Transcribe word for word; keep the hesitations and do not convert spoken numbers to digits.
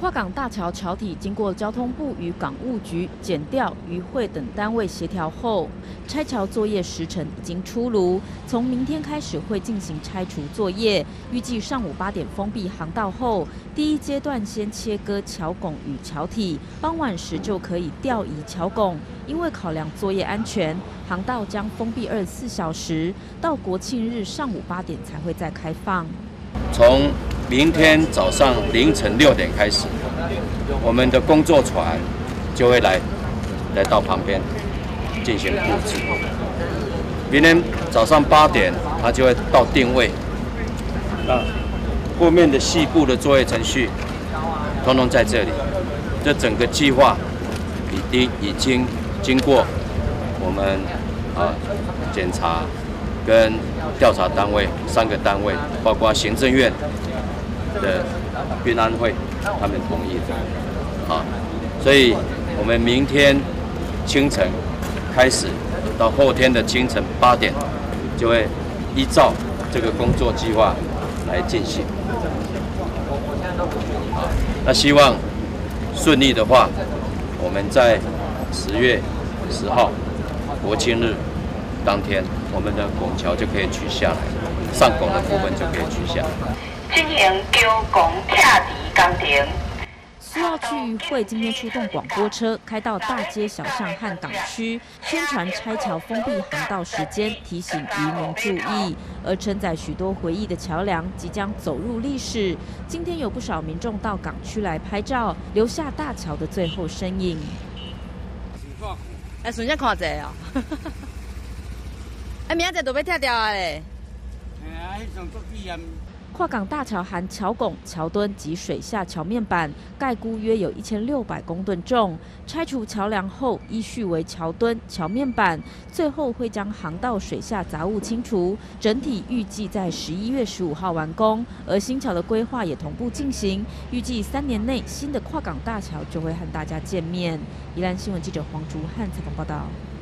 跨港大桥桥体经过交通部与港务局、检调、渔会等单位协调后，拆桥作业时程已经出炉。从明天开始会进行拆除作业，预计上午八点封闭航道后，第一阶段先切割桥拱与桥体，傍晚时就可以调移桥拱。因为考量作业安全，航道将封闭二十四小时，到国庆日上午八点才会再开放。 从明天早上凌晨六点开始，我们的工作船就会来来到旁边进行布置。明天早上八点，它就会到定位。那后面的细部的作业程序，通通在这里。这整个计划已经已经经过我们啊检查跟调查单位三个单位，包括行政院的运安会，他们同意的，啊，所以我们明天清晨开始，到后天的清晨八点，就会依照这个工作计划来进行。啊，那希望顺利的话，我们在十月十号国庆日当天，我们的拱桥就可以取下来，上拱的部分就可以取下来。 进行桥拱拆除工程。 苏澳区渔会今天出动广播车，开到大街小巷和港区，宣传拆桥封闭航道时间，提醒渔民注意。而承载许多回忆的桥梁即将走入历史。今天有不少民众到港区来拍照，留下大桥的最后身影。 哎，顺便看者哦。哎，明仔载都要拆掉啊嘞。 哎呀，迄种足危险。 跨港大桥含桥拱、桥墩及水下桥面板，概估约有一千六百公吨重。拆除桥梁后，依序为桥墩、桥面板，最后会将航道水下杂物清除。整体预计在十一月十五号完工，而新桥的规划也同步进行。预计三年内，新的跨港大桥就会和大家见面。宜兰新闻记者黄竹汉采访报道。